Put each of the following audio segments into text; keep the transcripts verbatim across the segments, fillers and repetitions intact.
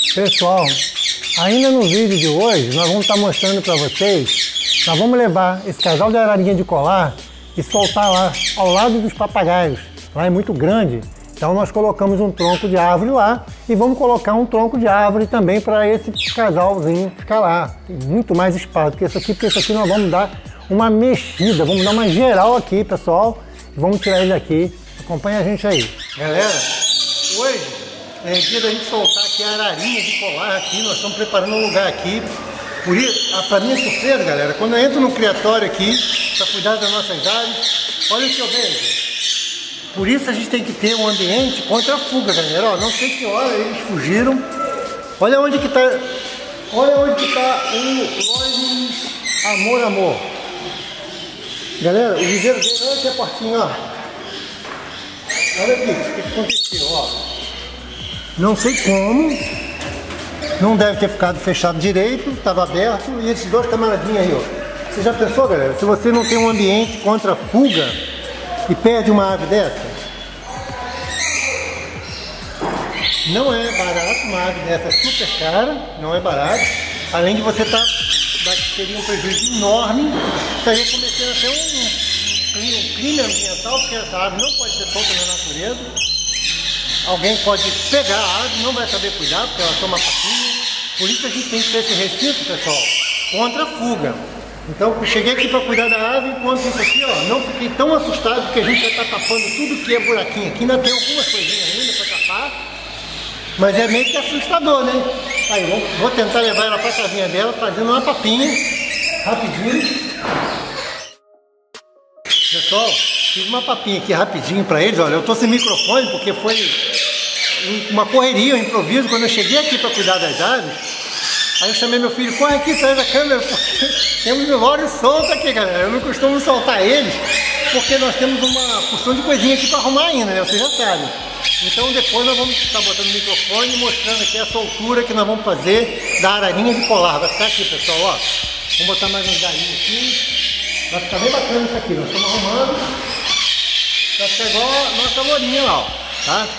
Pessoal, ainda no vídeo de hoje nós vamos estar mostrando para vocês, nós vamos levar esse casal de ararinha de colar e soltar lá ao lado dos papagaios. Lá é muito grande, então nós colocamos um tronco de árvore lá e vamos colocar um tronco de árvore também para esse casalzinho ficar lá. Tem muito mais espaço do que esse aqui, porque esse aqui nós vamos dar uma mexida, vamos dar uma geral aqui, pessoal, e vamos tirar ele daqui. Acompanha a gente aí. Galera, hoje é dia da gente soltar aqui a ararinha de colar aqui, nós estamos preparando um lugar aqui. Por isso, para minha surpresa, galera, quando eu entro no criatório aqui, para cuidar das nossas aves, olha o que eu vejo. Por isso a gente tem que ter um ambiente contra a fuga, galera. Ó, não sei que hora eles fugiram. Olha onde que tá, olha onde que tá o Lois Amor Amor. Galera, o viveiro dele, olha aqui a portinha, ó. Olha aqui, o que aconteceu, ó. Não sei como, não deve ter ficado fechado direito, estava aberto, e esses dois camaradinhos aí, ó. Você já pensou, galera, se você não tem um ambiente contra a fuga e perde uma ave dessa? Não é barato, uma ave dessa é super cara, não é barato. Além de você estar, tá, teria um prejuízo enorme, estaria cometendo até um, um, um crime ambiental, porque essa ave não pode ser solta na natureza. Alguém pode pegar a ave, não vai saber cuidar, porque ela toma papinha. Por isso a gente tem que ter esse recinto, pessoal, contra a fuga. Então eu cheguei aqui para cuidar da ave, enquanto isso aqui, ó, não fiquei tão assustado, porque a gente já está tapando tudo que é buraquinho aqui. Ainda tem algumas coisinhas ainda para tapar, mas é meio que assustador, né? Aí, vou, vou tentar levar ela para a casinha dela, fazendo uma papinha, rapidinho. Pessoal, fiz uma papinha aqui rapidinho para eles. Olha, eu tô sem microfone porque foi uma correria, um improviso. Quando eu cheguei aqui para cuidar das aves, aí eu chamei meu filho, corre aqui, sai da câmera, porque temos milório solto aqui, galera. Eu não costumo soltar eles, porque nós temos uma porção de coisinha aqui para arrumar ainda, né? Vocês já sabem. Então depois nós vamos estar botando o microfone e mostrando aqui a soltura que nós vamos fazer da ararinha de colar. Vai ficar aqui, pessoal, ó. Vamos botar mais uns galinhos aqui. Vai ficar bem bacana isso aqui, nós estamos arrumando. Vai ficar igual a nossa lourinha lá, ó, tá?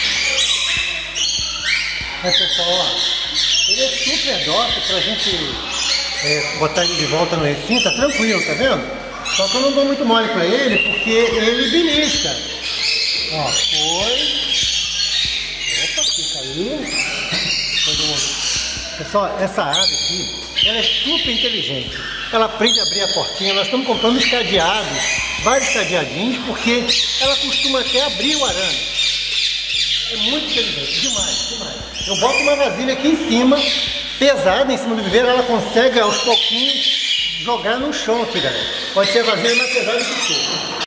Aí, pessoal, ó, ele é super dócil pra gente é, botar ele de volta no recinto, tá tranquilo, tá vendo? Só que eu não dou muito mole pra ele, porque ele belisca. Ó, foi. Opa, aqui caiu. Foi do outro. Pessoal, essa ave aqui, ela é super inteligente. Ela aprende a abrir a portinha. Nós estamos comprando os cadeados, vários cadeadinhos, porque ela costuma até abrir o arame. É muito inteligente, demais, demais. Eu boto uma vasilha aqui em cima, pesada em cima do viveiro, ela consegue aos pouquinhos jogar no chão aqui, galera. Pode ser a vasilha mais pesada que for.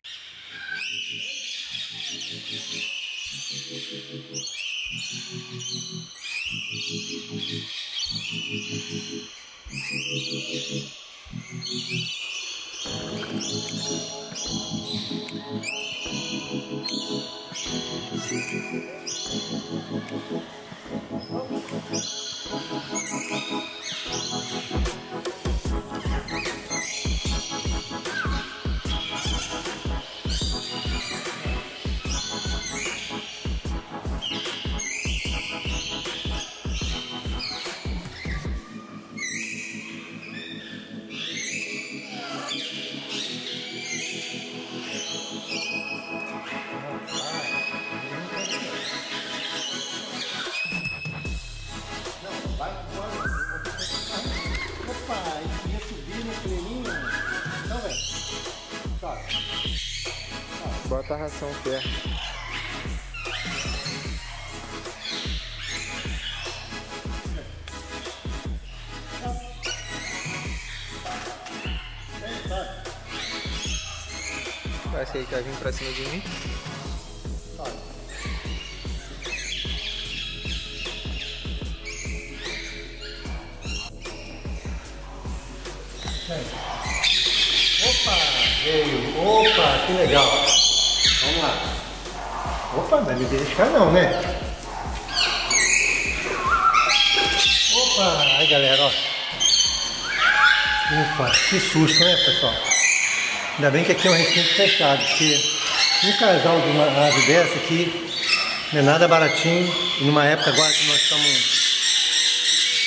Bota a ração perto. Acho que ele quer vir pra cima de mim. Opa, veio. Opa, que legal. Vamos lá. Opa, não deve beliscar não, né? Opa, aí galera, ó. Opa, que susto, né, pessoal? Ainda bem que aqui é um recinto fechado, porque um casal de uma ave dessa aqui não é nada baratinho. E numa época agora que nós estamos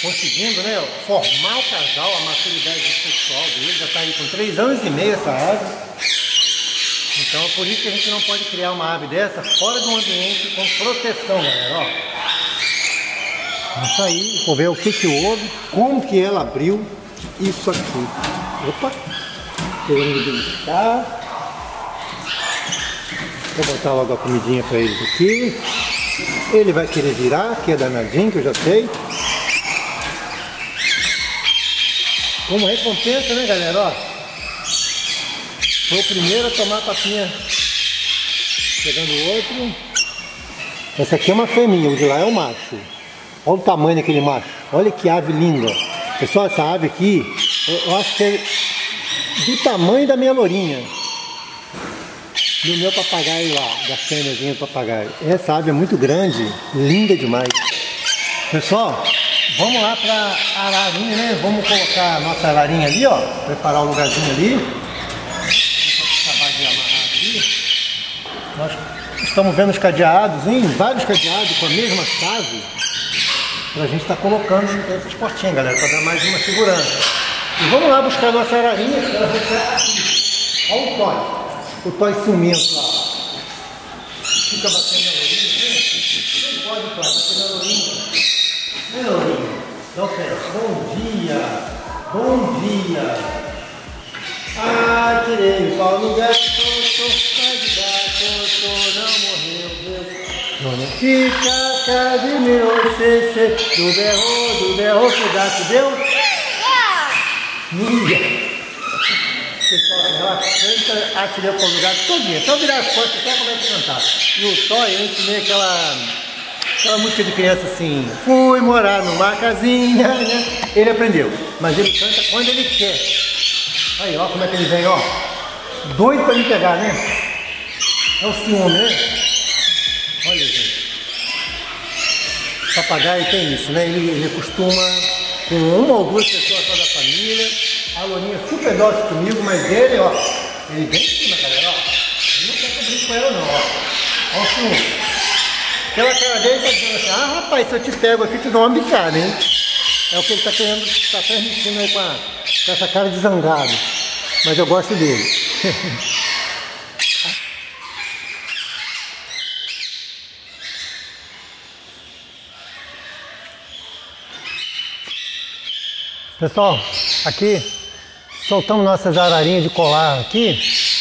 conseguindo, né, formar o casal, a maturidade sexual dele. Já está aí com três anos e meio essa ave. Então é por isso que a gente não pode criar uma ave dessa fora de um ambiente com proteção, galera, ó. Isso aí, vou ver o que que houve, como que ela abriu isso aqui. Opa, querendo identificar. Vou botar logo a comidinha para eles aqui. Ele vai querer virar, que é danadinho, que eu já sei. Como recompensa, né, galera, ó. Foi o primeiro a tomar a papinha. Pegando o outro. Essa aqui é uma fêmea, o de lá é o macho. Olha o tamanho daquele macho. Olha que ave linda. Pessoal, essa ave aqui, eu acho que é do tamanho da minha lourinha. Do meu papagaio lá, da fêmeazinha do papagaio. Essa ave é muito grande, linda demais. Pessoal, vamos lá pra ararinha, né? Vamos colocar a nossa ararinha ali, ó. Preparar o lugarzinho ali. Vou acabar de amarrar aqui. Nós estamos vendo os cadeados, hein? Vários cadeados com a mesma chave. Pra gente estar tá colocando essas portinhas, galera, para dar mais uma segurança. E vamos lá buscar a nossa ararinha, que ela vai ficar aqui. Olha o toy. O toy ciumento lá. Fica batendo na lourinha, né? Não pode, pai, bater na lourinha. Né, lourinha? Não quero. Bom dia. Bom dia. Ah, tirei o pau no gato, tô, sai de gato, tô, não morreu, Deus. Dona Fica, Cadimiro, Cê, do berro, do berro, que o gato deu? Ninja. Pessoal, ela canta, atirei para o gato todinha. Só virar as costas até começa a cantar. E o Toy, eu ensinei aquela, aquela música de criança assim, fui morar numa casinha, né? Ele aprendeu, mas ele canta quando ele quer. Aí, ó como é que ele vem, ó. Doido para me pegar, né? É o ciúme, né? Olha, gente. Papagaio tem isso, né? Ele, ele costuma com uma ou duas pessoas só da família. A lourinha é super dócil comigo, mas ele, ó, ele vem em cima, galera, ó. Ele não quer que eu brinque com ela, não, ó. Ó o ciúme. Aquela cara dele tá dizendo assim, ah, rapaz, se eu te pego aqui, tu dá uma bicada, hein? É o que ele tá querendo, tá transmitindo aí com, a, com essa cara de zangado. Mas eu gosto dele. Pessoal, aqui soltamos nossas ararinhas de colar aqui.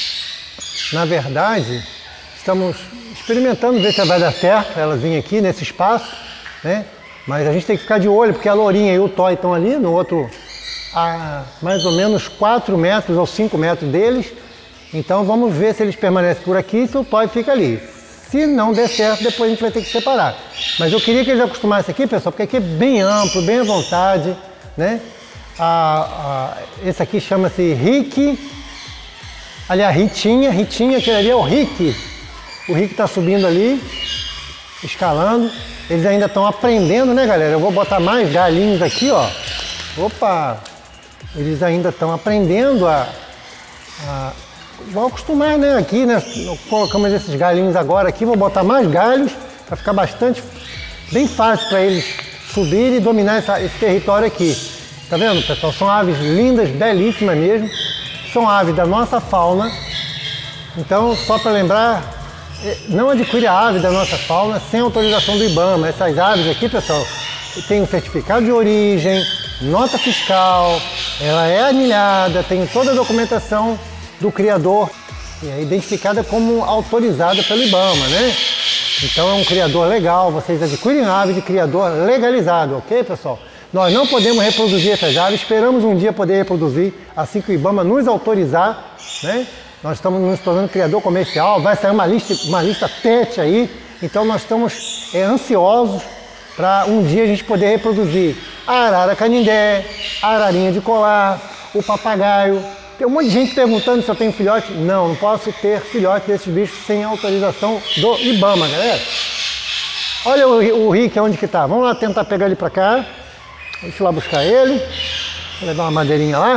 Na verdade, estamos experimentando ver se vai dar certo elas virem aqui nesse espaço, né? Mas a gente tem que ficar de olho, porque a lourinha e o Toy estão ali no outro, a mais ou menos quatro metros ou cinco metros deles. Então vamos ver se eles permanecem por aqui e se o Toy fica ali. Se não der certo, depois a gente vai ter que separar. Mas eu queria que eles acostumassem aqui, pessoal, porque aqui é bem amplo, bem à vontade, né? A, a, esse aqui chama-se Rick, aliás, Ritinha, Ritinha, aquele ali é o Rick. O Rick está subindo ali, escalando. Eles ainda estão aprendendo, né, galera? Eu vou botar mais galinhos aqui, ó. Opa! Eles ainda estão aprendendo a, a... Vão acostumar, né? Aqui, né? Colocamos esses galinhos agora aqui, vou botar mais galhos para ficar bastante, bem fácil para eles subirem e dominar essa, esse território aqui. Tá vendo, pessoal? São aves lindas, belíssimas mesmo. São aves da nossa fauna. Então, só para lembrar, não adquire a ave da nossa fauna sem autorização do IBAMA. Essas aves aqui, pessoal, tem um certificado de origem, nota fiscal, ela é anilhada, tem toda a documentação do criador e é identificada como autorizada pelo IBAMA, né? Então é um criador legal, vocês adquirem ave de criador legalizado, ok, pessoal? Nós não podemos reproduzir essas aves, esperamos um dia poder reproduzir assim que o IBAMA nos autorizar, né? Nós estamos nos tornando criador comercial, vai sair uma lista, uma lista pet aí, então nós estamos é, ansiosos para um dia a gente poder reproduzir a arara canindé, a ararinha de colar, o papagaio. Tem um monte de gente perguntando se eu tenho filhote. Não, não posso ter filhote desses bichos sem autorização do IBAMA, galera. Olha o, o Rick, onde que tá. Vamos lá tentar pegar ele para cá. Deixa eu lá buscar ele. Vou levar uma madeirinha lá.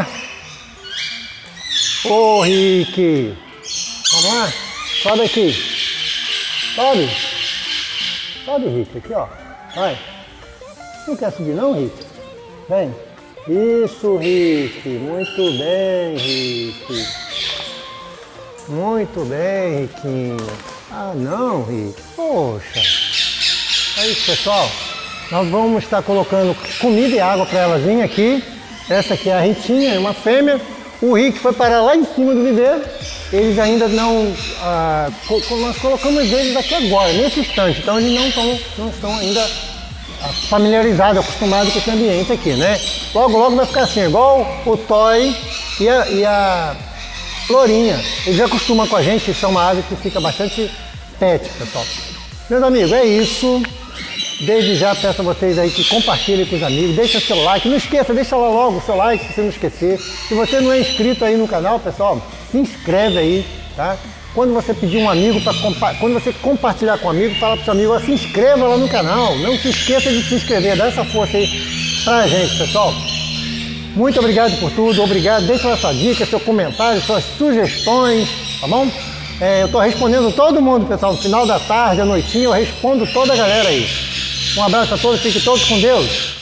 Ô, Rick! Vamos lá? Sobe aqui. Sobe. Sobe, Rick, aqui, ó. Vai. Não quer subir não, Rick? Vem. Isso, Rick. Muito bem, Rick. Muito bem, Riquinho. Ah, não, Rick. Poxa. É isso, pessoal. Nós vamos estar colocando comida e água para elas virem aqui. Essa aqui é a Ritinha, é uma fêmea. O Rick foi parar lá em cima do viveiro. Eles ainda não... Ah, nós colocamos eles aqui agora, nesse instante. Então eles não estão, não estão ainda familiarizados, acostumados com esse ambiente aqui, né? Logo, logo vai ficar assim, igual o Toy e a, e a Florinha. Eles acostumam com a gente, isso é uma ave que fica bastante pet, pessoal. Meus amigos, é isso. Desde já peço a vocês aí que compartilhem com os amigos, deixa seu like, não esqueça, deixa lá logo o seu like se você não esquecer. Se você não é inscrito aí no canal, pessoal, se inscreve aí, tá? Quando você pedir um amigo para compa quando você compartilhar com um amigo, fala pro seu amigo, ó, se inscreva lá no canal, não se esqueça de se inscrever, dá essa força aí pra gente, pessoal. Muito obrigado por tudo, obrigado, deixa lá sua dica, seu comentário, suas sugestões, tá bom? É, eu tô respondendo todo mundo, pessoal, no final da tarde, à noitinha, eu respondo toda a galera aí. Um abraço a todos, fiquem todos com Deus.